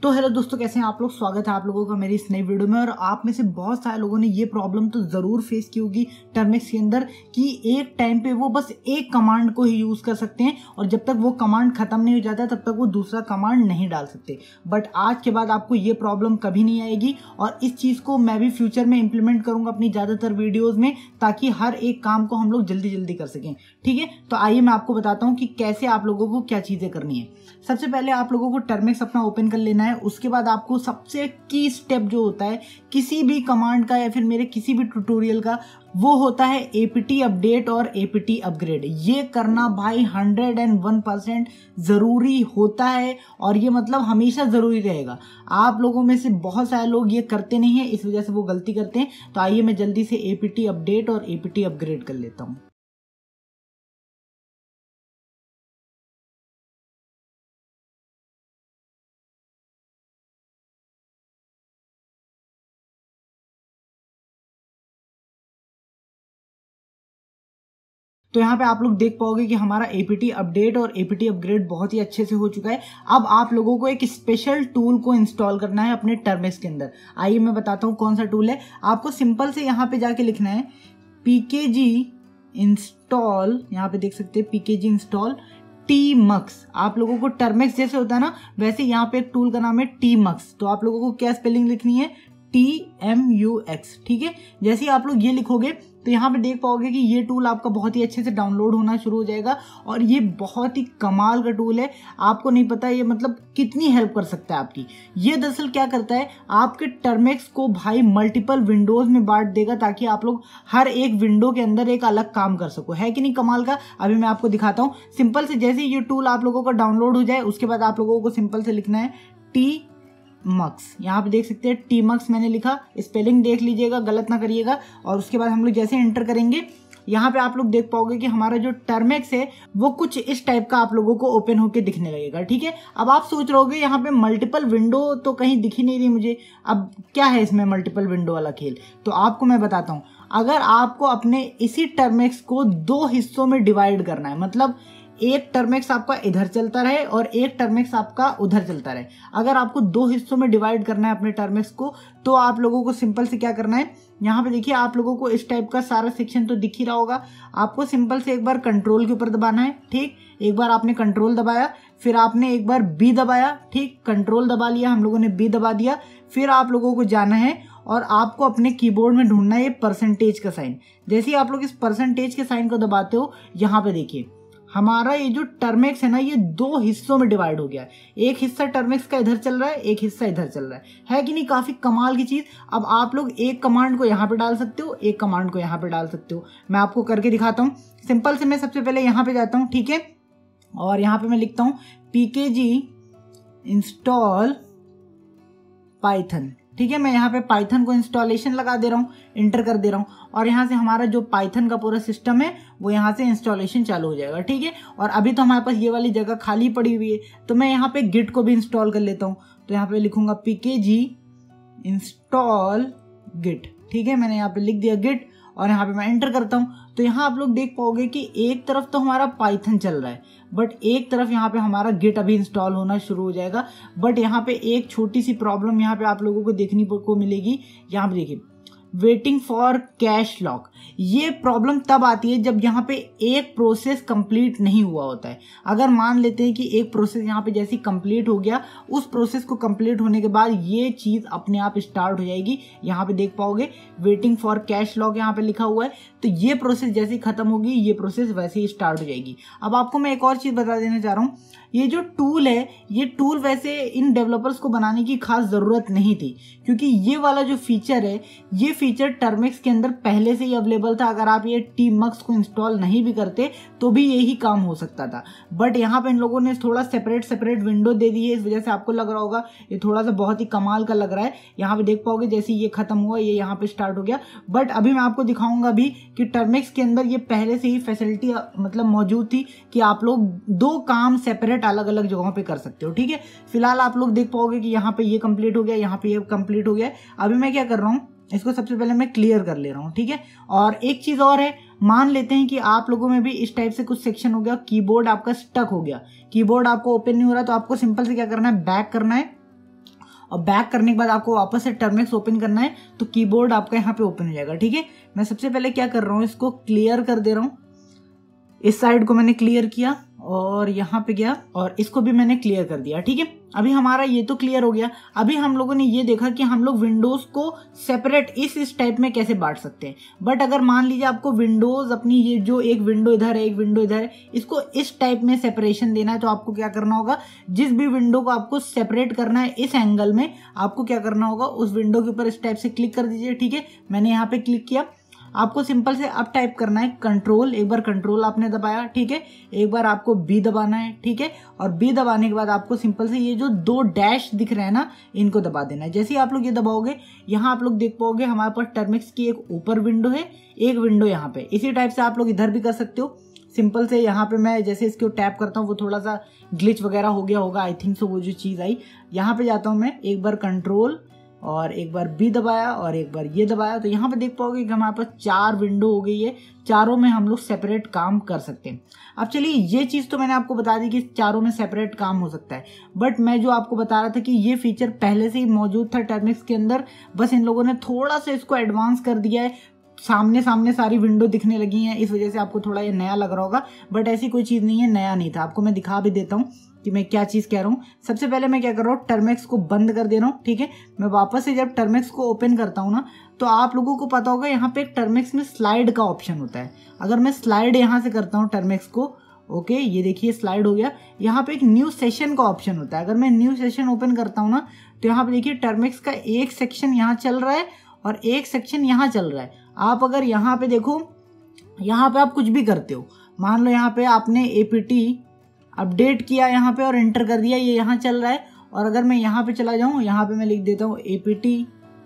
तो हेलो दोस्तों, कैसे हैं आप लोग। स्वागत है आप लोगों का मेरी इस नई वीडियो में। और आप में से बहुत सारे लोगों ने ये प्रॉब्लम तो ज़रूर फेस की होगी टर्मिक्स के अंदर कि एक टाइम पे वो बस एक कमांड को ही यूज़ कर सकते हैं और जब तक वो कमांड ख़त्म नहीं हो जाता तब तक वो दूसरा कमांड नहीं डाल सकते। बट आज के बाद आपको ये प्रॉब्लम कभी नहीं आएगी और इस चीज़ को मैं भी फ्यूचर में इम्प्लीमेंट करूँगा अपनी ज़्यादातर वीडियोज़ में, ताकि हर एक काम को हम लोग जल्दी जल्दी कर सकें। ठीक है, तो आइए मैं आपको बताता हूँ कि कैसे आप लोगों को क्या चीज़ें करनी है। सबसे पहले आप लोगों को टर्मिक्स अपना ओपन कर लेना है। उसके बाद आपको सबसे की स्टेप जो होता है किसी भी कमांड का या फिर मेरे किसी भी ट्यूटोरियल का, वो होता है एपीटी अपडेट और एपीटी अपग्रेड। ये करना भाई 101% ज़रूरी होता है और ये मतलब हमेशा ज़रूरी रहेगा। आप लोगों में से बहुत सारे लोग ये करते नहीं हैं, इस वजह से वो गलती करते हैं। तो आइए मैं जल्दी से एपीटी अपडेट और एपीटी अपग्रेड कर लेता हूँ। तो यहाँ पे आप लोग देख पाओगे कि हमारा एपीटी अपडेट और एपीटी अपग्रेड बहुत ही अच्छे से हो चुका है। अब आप लोगों को एक स्पेशल टूल को इंस्टॉल करना है अपने टर्मिक्स के अंदर। आइए मैं बताता हूँ कौन सा टूल है। आपको सिंपल से यहाँ पे जाके लिखना है pkg इंस्टॉल। यहाँ पे देख सकते हैं pkg इंस्टॉल tmux। आप लोगों को टर्मिक्स जैसे होता है ना, वैसे यहाँ पे एक टूल का नाम है tmux। तो आप लोगों को क्या स्पेलिंग लिखनी है, TMUX। ठीक है, जैसे ही आप लोग ये लिखोगे तो यहाँ पे देख पाओगे कि ये टूल आपका बहुत ही अच्छे से डाउनलोड होना शुरू हो जाएगा और ये बहुत ही कमाल का टूल है। आपको नहीं पता ये मतलब कितनी हेल्प कर सकता है आपकी। ये दरअसल क्या करता है, आपके टर्मिक्स को भाई मल्टीपल विंडोज में बांट देगा ताकि आप लोग हर एक विंडो के अंदर एक अलग काम कर सको। है कि नहीं कमाल का। अभी मैं आपको दिखाता हूँ। सिंपल से जैसे ये टूल आप लोगों का डाउनलोड हो जाए उसके बाद आप लोगों को सिंपल से लिखना है tmux। यहाँ पे देख सकते हैं tmux मैंने लिखा, स्पेलिंग देख लीजिएगा, गलत ना करिएगा। और उसके बाद हम लोग जैसे एंटर करेंगे यहाँ पे आप लोग देख पाओगे कि हमारा जो टर्मिक्स है वो कुछ इस टाइप का आप लोगों को ओपन होके दिखने लगेगा। ठीक है, अब आप सोच रहे होगे यहाँ पे मल्टीपल विंडो तो कहीं दिख ही नहीं रही मुझे, अब क्या है इसमें मल्टीपल विंडो वाला खेल। तो आपको मैं बताता हूँ, अगर आपको अपने इसी टर्मिक्स को दो हिस्सों में डिवाइड करना है, मतलब एक टर्मिक्स आपका इधर चलता रहे और एक टर्मिक्स आपका उधर चलता रहे, अगर आपको दो हिस्सों में डिवाइड करना है अपने टर्मिक्स को, तो आप लोगों को सिंपल से क्या करना है, यहाँ पे देखिए आप लोगों को इस टाइप का सारा सेक्शन तो दिख ही रहा होगा। आपको सिंपल से एक बार कंट्रोल के ऊपर दबाना है। ठीक, एक बार आपने कंट्रोल दबाया, फिर आपने एक बार बी दबाया। ठीक, कंट्रोल दबा लिया, हम लोगों ने बी दबा दिया। फिर आप लोगों को जाना है और आपको अपने कीबोर्ड में ढूंढना है ये परसेंटेज का साइन। जैसे ही आप लोग इस परसेंटेज के साइन को दबाते हो, यहाँ पे देखिए हमारा ये जो टर्मिक्स है ना, ये दो हिस्सों में डिवाइड हो गया। एक हिस्सा टर्मिक्स का इधर चल रहा है, एक हिस्सा इधर चल रहा है कि नहीं। काफी कमाल की चीज। अब आप लोग एक कमांड को यहाँ पे डाल सकते हो, एक कमांड को यहाँ पे डाल सकते हो। मैं आपको करके दिखाता हूँ। सिंपल से मैं सबसे पहले यहाँ पे जाता हूँ। ठीक है, और यहाँ पे मैं लिखता हूँ pkg इंस्टॉल पाइथन। ठीक है, मैं यहाँ पे पाइथन को इंस्टॉलेशन लगा दे रहा हूँ, इंटर कर दे रहा हूँ और यहाँ से हमारा जो पाइथन का पूरा सिस्टम है वो यहाँ से इंस्टॉलेशन चालू हो जाएगा। ठीक है, और अभी तो हमारे पास ये वाली जगह खाली पड़ी हुई है, तो मैं यहाँ पे गिट को भी इंस्टॉल कर लेता हूँ। तो यहाँ पे लिखूंगा pkg इंस्टॉल गिट। ठीक है, मैंने यहाँ पे लिख दिया गिट और यहाँ पे मैं एंटर करता हूँ। तो यहाँ आप लोग देख पाओगे कि एक तरफ तो हमारा पाइथन चल रहा है, बट एक तरफ यहाँ पे हमारा गिट अभी इंस्टॉल होना शुरू हो जाएगा। बट यहाँ पे एक छोटी सी प्रॉब्लम यहाँ पे आप लोगों को देखने को मिलेगी। यहाँ पे देखिए वेटिंग फॉर कैश लॉक। ये प्रॉब्लम तब आती है जब यहाँ पे एक प्रोसेस कंप्लीट नहीं हुआ होता है। अगर मान लेते हैं कि एक प्रोसेस यहाँ पे जैसी कंप्लीट हो गया, उस प्रोसेस को कंप्लीट होने के बाद ये चीज़ अपने आप स्टार्ट हो जाएगी। यहाँ पे देख पाओगे वेटिंग फॉर कैश लॉक यहाँ पे लिखा हुआ है। तो ये प्रोसेस जैसे ही खत्म होगी, ये प्रोसेस वैसे ही स्टार्ट हो जाएगी। अब आपको मैं एक और चीज़ बता देना चाह रहा हूँ, ये जो टूल है, ये टूल वैसे इन डेवलपर्स को बनाने की खास ज़रूरत नहीं थी, क्योंकि ये वाला जो फीचर है, ये फीचर टर्मिक्स के अंदर पहले से ही अवेलेबल था। अगर आप ये tmux को इंस्टॉल नहीं भी करते तो भी यही काम हो सकता था। बट यहाँ पे इन लोगों ने थोड़ा सेपरेट विंडो दे दी है, इस वजह से आपको लग रहा होगा ये थोड़ा सा बहुत ही कमाल का लग रहा है। यहाँ पे देख पाओगे जैसे ये खत्म हुआ, ये यहाँ पे स्टार्ट हो गया। बट अभी मैं आपको दिखाऊंगा अभी कि टर्मिक्स के अंदर ये पहले से ही फैसिलिटी मतलब मौजूद थी कि आप लोग दो काम सेपरेट अलग अलग जगहों पे कर सकते हो। ठीक है, फिलहाल आप लोग देख पाओगे कि यहाँ पे ये कंप्लीट हो गया, यहाँ पे ये कंप्लीट हो गया। अभी मैं क्या कर रहा हूँ, इसको सबसे पहले मैं क्लियर कर ले रहा हूँ। ठीक है, और एक चीज और है, मान लेते हैं कि आप लोगों में भी इस टाइप से कुछ सेक्शन हो गया, कीबोर्ड आपका स्टक हो गया, कीबोर्ड आपको ओपन नहीं हो रहा, तो आपको सिंपल से क्या करना है, बैक करना है और बैक करने के बाद आपको वापस से टर्मिक्स ओपन करना है तो कीबोर्ड आपका यहाँ पे ओपन हो जाएगा। ठीक है, मैं सबसे पहले क्या कर रहा हूँ, इसको क्लियर कर दे रहा हूँ। इस साइड को मैंने क्लियर किया और यहाँ पे गया और इसको भी मैंने क्लियर कर दिया। ठीक है, अभी हमारा ये तो क्लियर हो गया। अभी हम लोगों ने ये देखा कि हम लोग विंडोज को सेपरेट इस टाइप में कैसे बांट सकते हैं। बट अगर मान लीजिए आपको विंडोज अपनी ये जो एक विंडो इधर है एक विंडो इधर है, इसको इस टाइप में सेपरेशन देना है तो आपको क्या करना होगा, जिस भी विंडो को आपको सेपरेट करना है इस एंगल में, आपको क्या करना होगा, उस विंडो के ऊपर इस टाइप से क्लिक कर दीजिए। ठीक है, मैंने यहाँ पे क्लिक किया। आपको सिंपल से अब टाइप करना है कंट्रोल, एक बार कंट्रोल आपने दबाया। ठीक है, एक बार आपको बी दबाना है। ठीक है, और बी दबाने के बाद आपको सिंपल से ये जो 2 डैश दिख रहे हैं ना, इनको दबा देना है। जैसे ही आप लोग ये दबाओगे, यहाँ आप लोग देख पाओगे हमारे पास टर्मिक्स की एक ऊपर विंडो है, एक विंडो यहाँ पे। इसी टाइप से आप लोग इधर भी कर सकते हो। सिंपल से यहाँ पे मैं जैसे इसको टैप करता हूँ, वो थोड़ा सा ग्लिच वगैरह हो गया होगा, आई थिंक सो, वो जो चीज़ आई। यहाँ पे जाता हूँ मैं, एक बार कंट्रोल और एक बार बी दबाया और एक बार ये दबाया, तो यहाँ पे देख पाओगे कि हमारे पास 4 विंडो हो गई है। चारों में हम लोग सेपरेट काम कर सकते हैं। अब चलिए, ये चीज़ तो मैंने आपको बता दी कि चारों में सेपरेट काम हो सकता है, बट मैं जो आपको बता रहा था कि ये फीचर पहले से ही मौजूद था टर्मिक्स के अंदर, बस इन लोगों ने थोड़ा सा इसको एडवांस कर दिया है। सामने सामने सारी विंडो दिखने लगी हैं, इस वजह से आपको थोड़ा ये नया लग रहा होगा, बट ऐसी कोई चीज़ नहीं है, नया नहीं था। आपको मैं दिखा भी देता हूँ कि मैं क्या चीज़ कह रहा हूँ। सबसे पहले मैं क्या कर रहा हूँ, टर्मिक्स को बंद कर दे रहा हूँ। ठीक है, मैं वापस से जब टर्मिक्स को ओपन करता हूँ ना, तो आप लोगों को पता होगा यहाँ पे एक टर्मिक्स में स्लाइड का ऑप्शन होता है। अगर मैं स्लाइड यहाँ से करता हूँ टर्मिक्स को, ओके, ये देखिए स्लाइड हो गया। यहाँ पे एक न्यू सेशन का ऑप्शन होता है। अगर मैं न्यू सेशन ओपन करता हूँ ना, तो यहाँ पे देखिए टर्मिक्स का एक सेक्शन यहाँ चल रहा है और एक सेक्शन यहाँ चल रहा है। आप अगर यहाँ पे देखो, यहाँ पे आप कुछ भी करते हो, मान लो यहाँ पे आपने एपीटी अपडेट किया यहाँ पे और एंटर कर दिया, ये यहाँ चल रहा है। और अगर मैं यहाँ पे चला जाऊँ, यहाँ पे मैं लिख देता हूँ एपीटी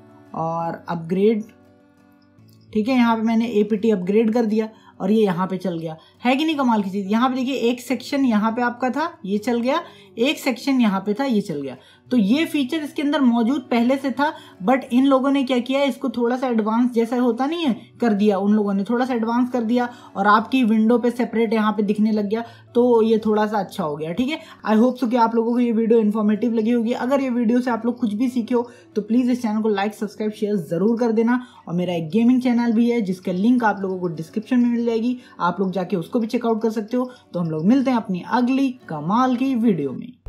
और अपग्रेड। ठीक है, यहाँ पे मैंने एपीटी अपग्रेड कर दिया और ये यहाँ पे चल गया। है कि नहीं कमाल की चीज़। यहाँ पे देखिए एक सेक्शन यहाँ पे आपका था, ये चल गया, एक सेक्शन यहाँ पे था, ये चल गया। तो ये फीचर इसके अंदर मौजूद पहले से था, बट इन लोगों ने क्या किया, इसको थोड़ा सा एडवांस जैसा होता नहीं है कर दिया। उन लोगों ने थोड़ा सा एडवांस कर दिया और आपकी विंडो पे सेपरेट यहाँ पे दिखने लग गया, तो ये थोड़ा सा अच्छा हो गया। ठीक है, आई होप सो कि आप लोगों को ये वीडियो इन्फॉर्मेटिव लगी होगी। अगर ये वीडियो से आप लोग कुछ भी सीखे हो तो प्लीज़ इस चैनल को लाइक सब्सक्राइब शेयर ज़रूर कर देना। और मेरा एक गेमिंग चैनल भी है जिसका लिंक आप लोगों को डिस्क्रिप्शन में मिल जाएगी, आप लोग जाके उसको भी चेकआउट कर सकते हो। तो हम लोग मिलते हैं अपनी अगली कमाल की वीडियो में।